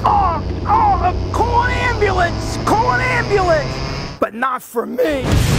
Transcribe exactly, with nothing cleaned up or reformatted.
Oh, oh, call an ambulance! Call an ambulance! But not for me!